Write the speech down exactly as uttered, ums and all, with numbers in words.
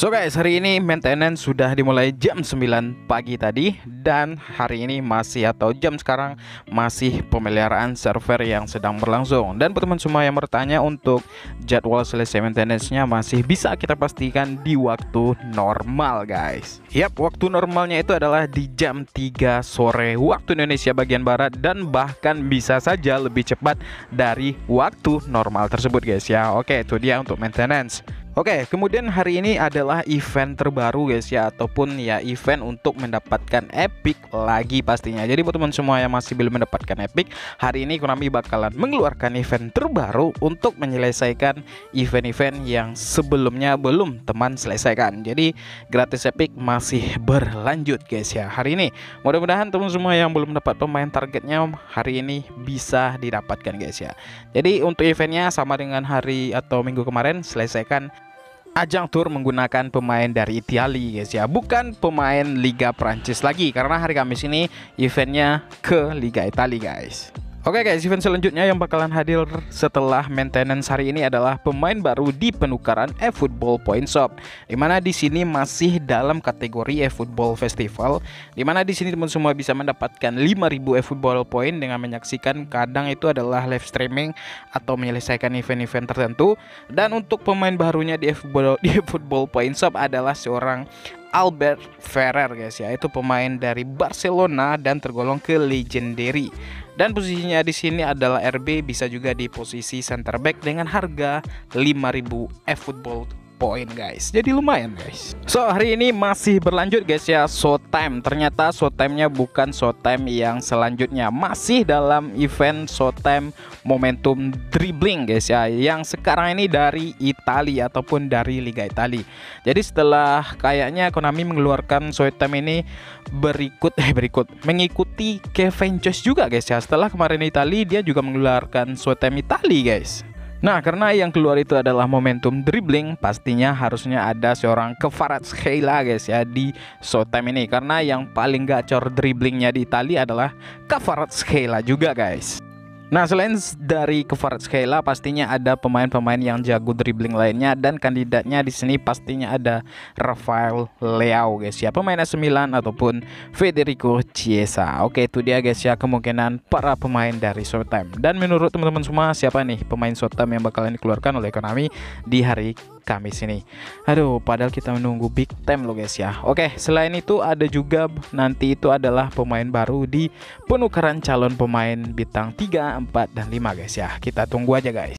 So guys, hari ini maintenance sudah dimulai jam sembilan pagi tadi. Dan hari ini masih atau jam sekarang masih pemeliharaan server yang sedang berlangsung. Dan buat teman semua yang bertanya untuk jadwal selesai maintenance-nya masih bisa kita pastikan di waktu normal guys. Yap, waktu normalnya itu adalah di jam tiga sore waktu Indonesia bagian Barat. Dan bahkan bisa saja lebih cepat dari waktu normal tersebut guys ya. Oke, itu dia untuk maintenance. Oke, kemudian hari ini adalah event terbaru guys ya, ataupun ya event untuk mendapatkan epic lagi pastinya. Jadi buat teman semua yang masih belum mendapatkan epic, hari ini Konami bakalan mengeluarkan event terbaru untuk menyelesaikan event-event yang sebelumnya belum teman selesaikan. Jadi gratis epic masih berlanjut guys ya hari ini. Mudah-mudahan teman semua yang belum dapat pemain targetnya hari ini bisa didapatkan guys ya. Jadi untuk eventnya sama dengan hari atau minggu kemarin, selesaikan ajang tour menggunakan pemain dari Italia guys ya, bukan pemain Liga Prancis lagi, karena hari Kamis ini eventnya ke Liga Italia guys. Oke guys, event selanjutnya yang bakalan hadir setelah maintenance hari ini adalah pemain baru di penukaran eFootball Point Shop. Dimana di sini masih dalam kategori eFootball Festival, dimana di sini teman semua bisa mendapatkan lima ribu eFootball Point dengan menyaksikan, kadang itu adalah live streaming atau menyelesaikan event-event tertentu. Dan untuk pemain barunya di eFootball, di eFootball Point Shop adalah seorang Albert Ferrer guys ya, itu pemain dari Barcelona dan tergolong ke legendary. Dan posisinya di sini adalah R B, bisa juga di posisi center back dengan harga lima ribu eFootball Point guys. Jadi lumayan guys. So hari ini masih berlanjut guys ya Showtime. Ternyata Showtime-nya bukan Showtime yang selanjutnya, masih dalam event Showtime Momentum Dribbling guys ya, yang sekarang ini dari Italia ataupun dari Liga Italia. Jadi setelah kayaknya Konami mengeluarkan Showtime ini berikut eh berikut mengikuti Kevin Joyce juga guys ya. Setelah kemarin Italia, dia juga mengeluarkan Showtime Italia guys. Nah, karena yang keluar itu adalah Momentum Dribbling, pastinya harusnya ada seorang Kvaratskhelia guys ya di Showtime ini, karena yang paling gacor dribblingnya di Italia adalah Kvaratskhelia juga guys. Nah, selain dari Kvaratskhelia pastinya ada pemain-pemain yang jago dribbling lainnya, dan kandidatnya di sini pastinya ada Rafael Leao guys ya, pemain A S sembilan ataupun Federico Chiesa. Oke, itu dia guys ya kemungkinan para pemain dari Showtime. Dan menurut teman-teman semua, siapa nih pemain Showtime yang bakalan dikeluarkan oleh Konami di hari Kamis ini? Aduh, padahal kita menunggu big time loh guys ya. Oke, selain itu ada juga nanti itu adalah pemain baru di penukaran calon pemain bintang tiga, empat, dan lima guys ya. Kita tunggu aja guys.